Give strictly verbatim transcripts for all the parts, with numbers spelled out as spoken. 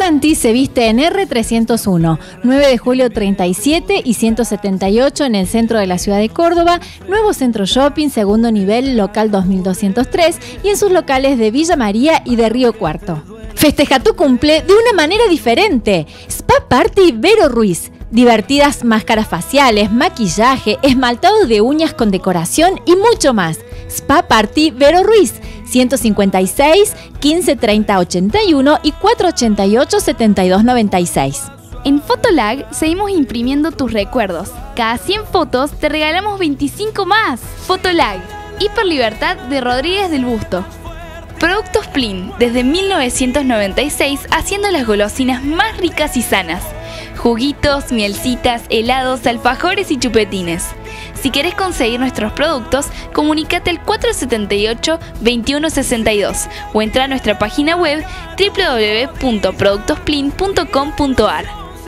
Santi se viste en erre trescientos uno, nueve de julio treinta y siete y ciento setenta y ocho en el centro de la ciudad de Córdoba, nuevo centro shopping, segundo nivel, local dos mil doscientos tres y en sus locales de Villa María y de Río Cuarto. Festeja tu cumple de una manera diferente. Spa Party Vero Ruiz. Divertidas máscaras faciales, maquillaje, esmaltado de uñas con decoración y mucho más. Spa Party Vero Ruiz. ciento cincuenta y seis, quince treinta ochenta y uno y cuatrocientos ochenta y ocho, setenta y dos noventa y seis. En Fotolag seguimos imprimiendo tus recuerdos. Cada cien fotos te regalamos veinticinco más. Fotolag, Hiperlibertad de Rodríguez del Busto. Productos Plin, desde mil novecientos noventa y seis haciendo las golosinas más ricas y sanas. Juguitos, mielcitas, helados, alfajores y chupetines. Si querés conseguir nuestros productos, comunícate al cuatro setenta y ocho, veintiuno sesenta y dos o entra a nuestra página web doble u doble u doble u punto productos plin punto com punto a r.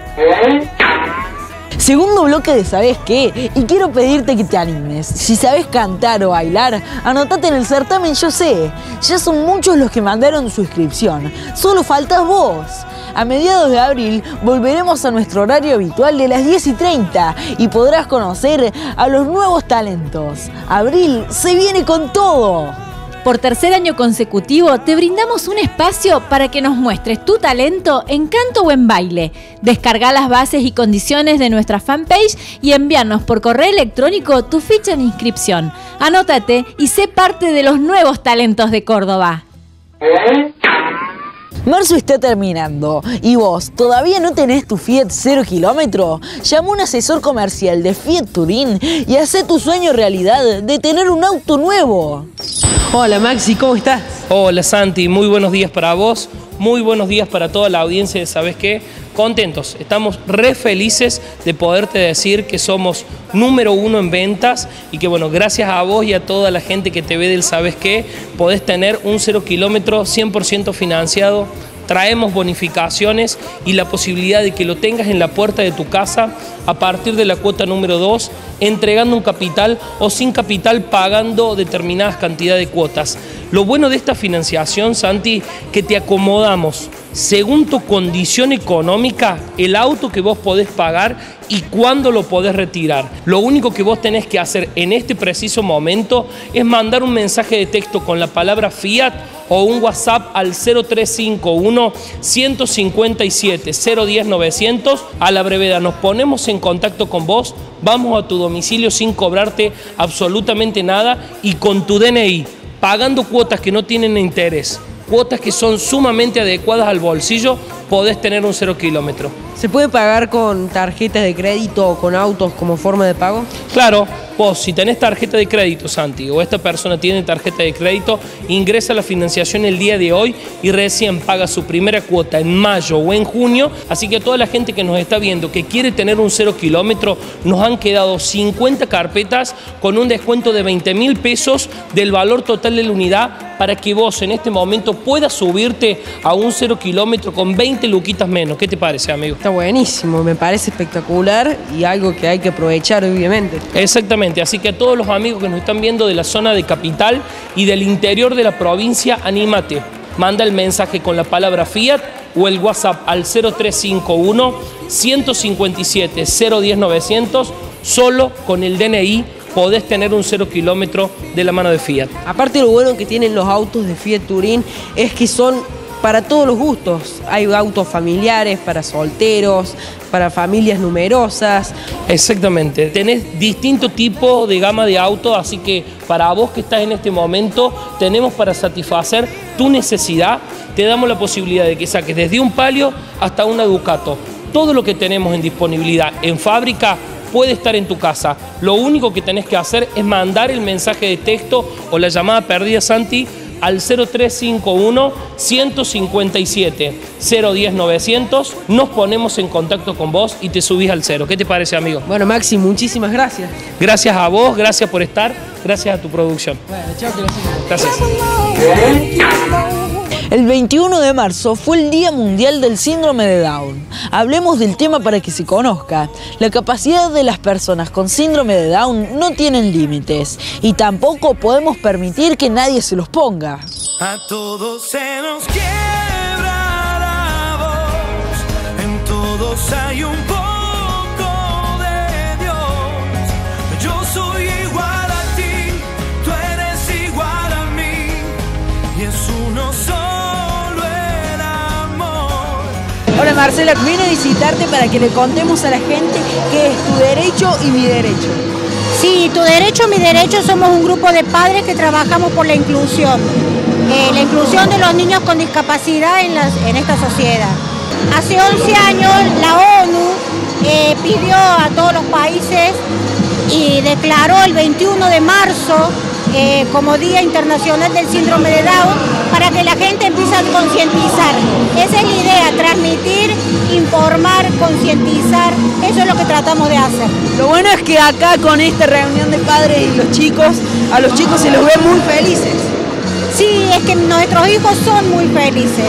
Segundo bloque de ¿Sabés qué? Y quiero pedirte que te animes. Si sabés cantar o bailar, anotate en el certamen Yo Sé. Ya son muchos los que mandaron su inscripción. Solo faltas vos. A mediados de abril volveremos a nuestro horario habitual de las diez y treinta y podrás conocer a los nuevos talentos. Abril se viene con todo. Por tercer año consecutivo te brindamos un espacio para que nos muestres tu talento en canto o en baile. Descarga las bases y condiciones de nuestra fanpage y envíanos por correo electrónico tu ficha de inscripción. Anótate y sé parte de los nuevos talentos de Córdoba. Marzo está terminando y vos todavía no tenés tu Fiat cero kilómetro. Llama a un asesor comercial de Fiat Turín y hacé tu sueño realidad de tener un auto nuevo. Hola Maxi, ¿cómo estás? Hola Santi, muy buenos días para vos, muy buenos días para toda la audiencia de ¿Sabés qué? Contentos, estamos re felices de poderte decir que somos número uno en ventas y que bueno, gracias a vos y a toda la gente que te ve del ¿Sabés qué? Podés tener un cero kilómetro cien por ciento financiado. Traemos bonificaciones y la posibilidad de que lo tengas en la puerta de tu casa a partir de la cuota número dos, entregando un capital o sin capital pagando determinadas cantidades de cuotas. Lo bueno de esta financiación, Santi, que te acomodamos según tu condición económica el auto que vos podés pagar y cuándo lo podés retirar. Lo único que vos tenés que hacer en este preciso momento es mandar un mensaje de texto con la palabra Fiat o un WhatsApp al cero tres cinco uno, ciento cincuenta y siete, cero diez, novecientos. A la brevedad nos ponemos en contacto con vos, vamos a tu domicilio sin cobrarte absolutamente nada y con tu D N I, pagando cuotas que no tienen interés, cuotas que son sumamente adecuadas al bolsillo, podés tener un cero kilómetro. ¿Se puede pagar con tarjetas de crédito o con autos como forma de pago? Claro, vos si tenés tarjeta de crédito, Santi, o esta persona tiene tarjeta de crédito, ingresa a la financiación el día de hoy y recién paga su primera cuota en mayo o en junio. Así que a toda la gente que nos está viendo que quiere tener un cero kilómetro, nos han quedado cincuenta carpetas con un descuento de veinte mil pesos del valor total de la unidad para que vos en este momento puedas subirte a un cero kilómetro con veinte luquitas menos. ¿Qué te parece, amigo? Está buenísimo, me parece espectacular y algo que hay que aprovechar, obviamente. Exactamente, así que a todos los amigos que nos están viendo de la zona de capital y del interior de la provincia, anímate. Manda el mensaje con la palabra Fiat o el WhatsApp al cero tres cinco uno, ciento cincuenta y siete, cero diez, novecientos. Solo con el D N I podés tener un cero kilómetro de la mano de Fiat. Aparte, lo bueno que tienen los autos de Fiat Turín es que son para todos los gustos. Hay autos familiares, para solteros, para familias numerosas. Exactamente. Tenés distinto tipo de gama de autos, así que para vos que estás en este momento, tenemos para satisfacer tu necesidad. Te damos la posibilidad de que saques desde un Palio hasta una Ducato. Todo lo que tenemos en disponibilidad en fábrica puede estar en tu casa. Lo único que tenés que hacer es mandar el mensaje de texto o la llamada perdida, Santi, al cero tres cinco uno, ciento cincuenta y siete, cero diez, novecientos. Nos ponemos en contacto con vos y te subís al cero. ¿Qué te parece, amigo? Bueno, Maxi, muchísimas gracias. Gracias a vos, gracias por estar, gracias a tu producción. Bueno, chao, que lo sigas. Gracias. El veintiuno de marzo fue el Día Mundial del Síndrome de Down. Hablemos del tema para que se conozca. La capacidad de las personas con síndrome de Down no tienen límites y tampoco podemos permitir que nadie se los ponga. A todos se nos quiebra la voz todos hay un poco de Dios. Yo soy igual a ti, tú eres igual a mí, y es uno solo el amor. Hola Marcela, vine a visitarte para que le contemos a la gente qué es tu derecho y mi derecho. Sí, Tu Derecho, Mi Derecho, somos un grupo de padres que trabajamos por la inclusión, eh, la inclusión de los niños con discapacidad en, las, en esta sociedad. Hace once años la ONU eh, pidió a todos los países y declaró el veintiuno de marzo eh, como Día Internacional del Síndrome de Down, para que la gente empiece a concientizar. Esa es la idea, transmitir, informar, concientizar, eso es lo que tratamos de hacer. Lo bueno es que acá con esta reunión de padres y los chicos, a los chicos se los ve muy felices. Sí, es que nuestros hijos son muy felices.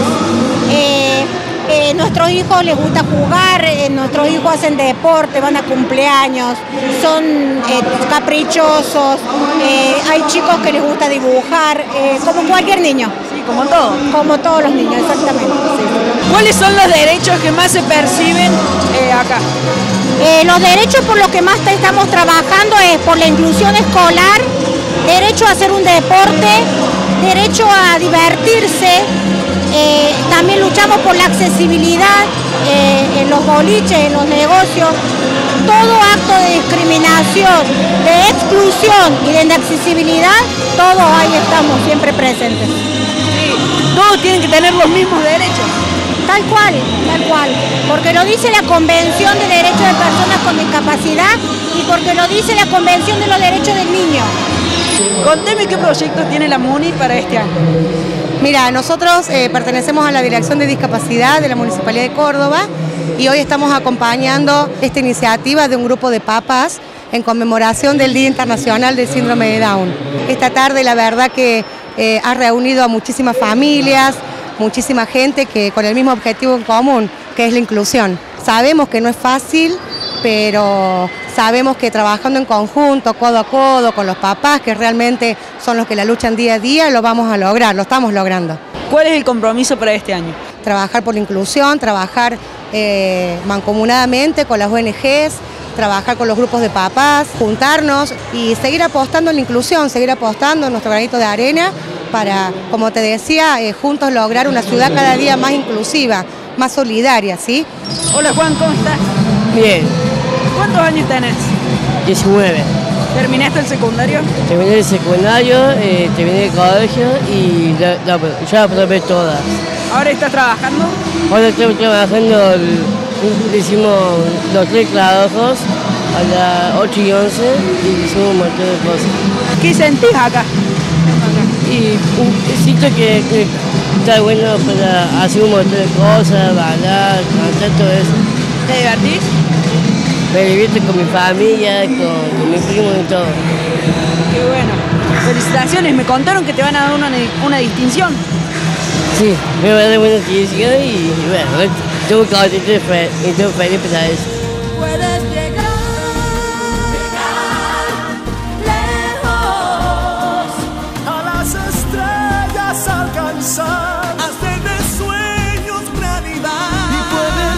Eh, eh, nuestros hijos les gusta jugar, eh, nuestros hijos hacen deporte, van a cumpleaños, son eh, caprichosos, eh, hay chicos que les gusta dibujar, eh, como cualquier niño. Sí, como todos. Como todos los niños, exactamente. Sí. ¿Cuáles son los derechos que más se perciben eh, acá? Eh, los derechos por los que más estamos trabajando es por la inclusión escolar, derecho a hacer un deporte, derecho a divertirse, eh, también luchamos por la accesibilidad eh, en los boliches, en los negocios, todo acto de discriminación, de exclusión y de inaccesibilidad, todos ahí estamos siempre presentes. Sí, todos tienen que tener los mismos derechos. Tal cual, tal cual, porque lo dice la Convención de Derechos de Personas con Discapacidad y porque lo dice la Convención de los Derechos del Niño. Conteme qué proyectos tiene la MUNI para este año. Mira, nosotros eh, pertenecemos a la Dirección de Discapacidad de la Municipalidad de Córdoba y hoy estamos acompañando esta iniciativa de un grupo de papás en conmemoración del Día Internacional del Síndrome de Down. Esta tarde la verdad que eh, ha reunido a muchísimas familias, muchísima gente que con el mismo objetivo en común, que es la inclusión. Sabemos que no es fácil, pero sabemos que trabajando en conjunto, codo a codo, con los papás, que realmente son los que la luchan día a día, lo vamos a lograr, lo estamos logrando. ¿Cuál es el compromiso para este año? Trabajar por la inclusión, trabajar eh, mancomunadamente con las O N Ges, trabajar con los grupos de papás, juntarnos y seguir apostando en la inclusión, seguir apostando en nuestro granito de arena para, como te decía, eh, juntos lograr una ciudad cada día más inclusiva, más solidaria, ¿sí? Hola Juan, ¿cómo estás? Bien. ¿Cuántos años tenés? diecinueve. ¿Terminaste el secundario? Terminé el secundario, eh, terminé el colegio y la, la, ya aprobé todas. ¿Ahora estás trabajando? Ahora estoy trabajando, el, hicimos los tres trabajos a las ocho y once y hicimos un montón de cosas. ¿Qué sentís acá? Y uh, siento que, que está bueno para hacer un montón de cosas, bailar, cantar, todo eso. ¿Te divertís? Me divierto con mi familia, con, con mi primo y todo. Qué bueno. Felicitaciones, me contaron que te van a dar una, una distinción. Sí, me van a dar una distinción y, y bueno, estoy contento y estoy feliz para eso. Puedes llegar, llegar lejos, a las estrellas alcanzar, hacer de sueños realidad. Y puedes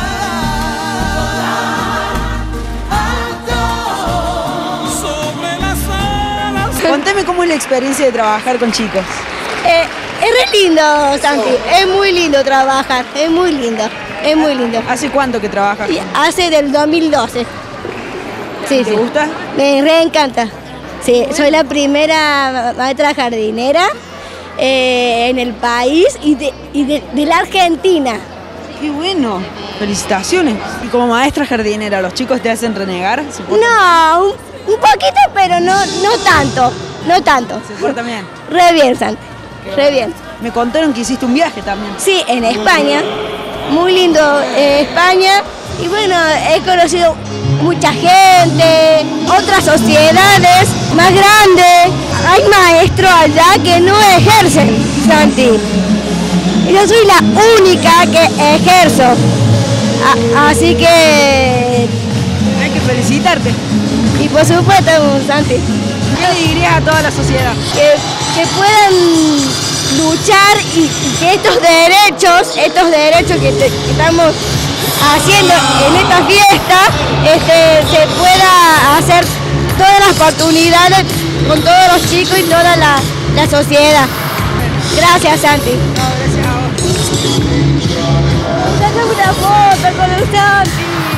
volar, volar alto sobre las alas. Contame cómo es la experiencia de trabajar con chicos. Eh, es re lindo, Santi, es muy lindo trabajar, es muy lindo, es muy lindo. ¿Hace cuánto que trabajas? Y hace del dos mil doce. Sí, ¿Te sí. gusta? Me re encanta. Sí, soy la primera maestra jardinera eh, en el país y, de, y de, de la Argentina. Qué bueno, felicitaciones. Y como maestra jardinera, ¿los chicos te hacen renegar? ¿Se portan- No, un, un poquito, pero no, no tanto, no tanto. ¿Se portan bien? Re bien, Santi, re bien. Me contaron que hiciste un viaje también. Sí, en España, muy lindo eh, España, y bueno, he conocido mucha gente, otras sociedades más grandes. Hay maestros allá que no ejercen, Santi. Yo soy la única que ejerzo, A- así que... Hay que felicitarte. Y por supuesto, Santi, ¿Qué le dirías a toda la sociedad? que, que puedan luchar y, y que estos derechos, estos derechos que, te, que estamos haciendo en esta fiesta, este, se pueda hacer todas las oportunidades con todos los chicos y toda la, la sociedad. Gracias, Santi. No, gracias a vos. Sacame una foto con el Santi.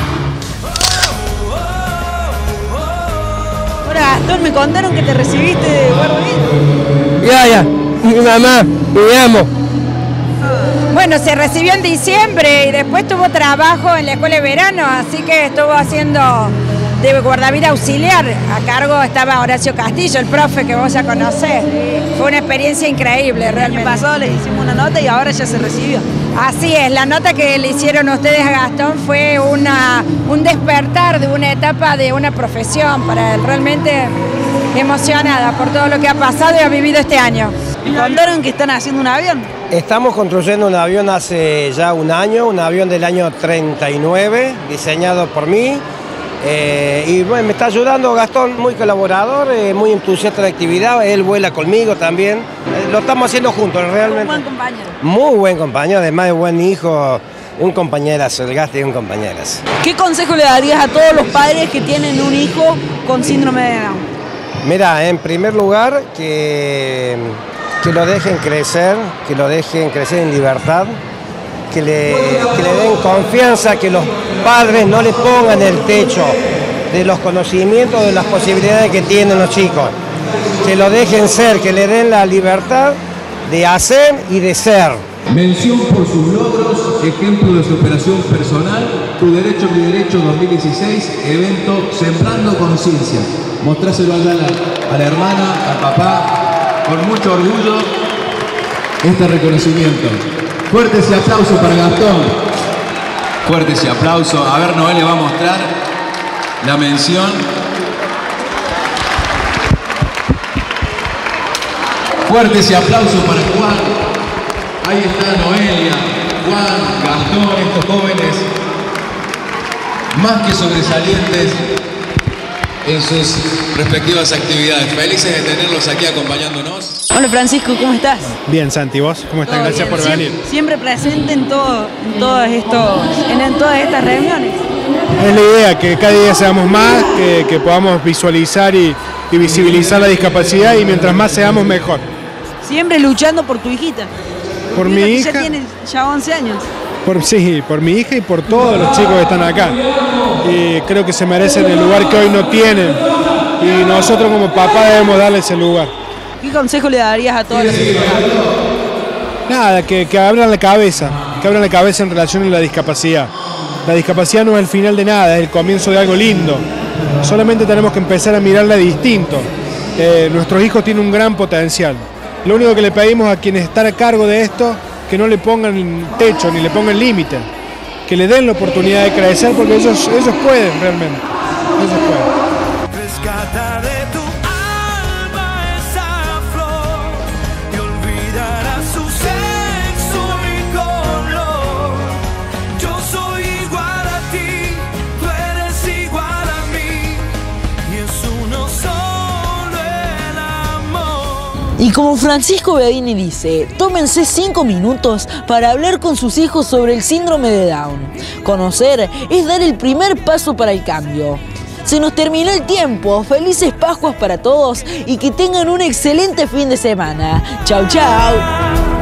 Ahora, Gastón, me contaron que te recibiste de guardia. Ya, ya, mi mamá, me amo. Bueno, se recibió en diciembre y después tuvo trabajo en la escuela de verano, así que estuvo haciendo de guardavida auxiliar. A cargo estaba Horacio Castillo, el profe que vos ya conocés. Fue una experiencia increíble, realmente. El año pasado les hicimos una nota y ahora ya se recibió. Así es, la nota que le hicieron ustedes a Gastón fue una, un despertar de una etapa de una profesión para él. Realmente emocionada por todo lo que ha pasado y ha vivido este año. ¿Me contaron que están haciendo un avión? Estamos construyendo un avión hace ya un año, un avión del año treinta y nueve, diseñado por mí. Eh, y bueno, me está ayudando Gastón, muy colaborador, eh, muy entusiasta de la actividad, él vuela conmigo también. Eh, lo estamos haciendo juntos, realmente. Un buen compañero. Muy buen compañero, además de buen hijo, un compañerazo, el Gasti es un compañerazo. ¿Qué consejo le darías a todos los padres que tienen un hijo con síndrome de Down? Mira, en primer lugar, que, que lo dejen crecer, que lo dejen crecer en libertad, que le, que le den confianza, que los padres no le pongan el techo de los conocimientos, de las posibilidades que tienen los chicos, que lo dejen ser, que le den la libertad de hacer y de ser. Mención por sus logros, ejemplo de superación personal, Tu Derecho, Mi Derecho dos mil dieciséis, evento Sembrando Conciencia. Mostráselo allá a la, a la hermana, al papá, con mucho orgullo, este reconocimiento. Fuertes y aplausos para Gastón. Fuertes y aplausos. A ver, Noel le va a mostrar la mención. Fuertes y aplausos para Juan. Ahí está Noelia, Juan, Gastón, estos jóvenes más que sobresalientes en sus respectivas actividades. Felices de tenerlos aquí acompañándonos. Hola Francisco, ¿cómo estás? Bien, Santi, ¿vos? ¿Cómo estás? Gracias por siempre, venir. Siempre presente en, todo, en, todos estos, en, en todas estas reuniones. Es la idea, que cada día seamos más, que, que podamos visualizar y, y visibilizar la discapacidad y mientras más seamos mejor. Siempre luchando por tu hijita. Por mi hija. Ya tiene ya once años. Por, sí, por mi hija y por todos los chicos que están acá. Y creo que se merecen el lugar que hoy no tienen. Y nosotros como papá debemos darle ese lugar. ¿Qué consejo le darías a todos los chicos? Nada, que, que abran la cabeza, que abran la cabeza en relación a la discapacidad. La discapacidad no es el final de nada, es el comienzo de algo lindo. Solamente tenemos que empezar a mirarla distinto. Eh, nuestros hijos tienen un gran potencial. Lo único que le pedimos a quienes están a cargo de esto, que no le pongan techo ni le pongan límite, que le den la oportunidad de crecer porque ellos, ellos pueden realmente, ellos pueden. Rescata de tu alma esa flor y olvidará su sexo y color. Yo soy igual a ti, tú eres igual a mí y es uno solo el amor. Y como Francisco Bedini dice, tómense cinco minutos para hablar con sus hijos sobre el síndrome de Down. Conocer es dar el primer paso para el cambio. Se nos terminó el tiempo. Felices Pascuas para todos y que tengan un excelente fin de semana. Chau, chau.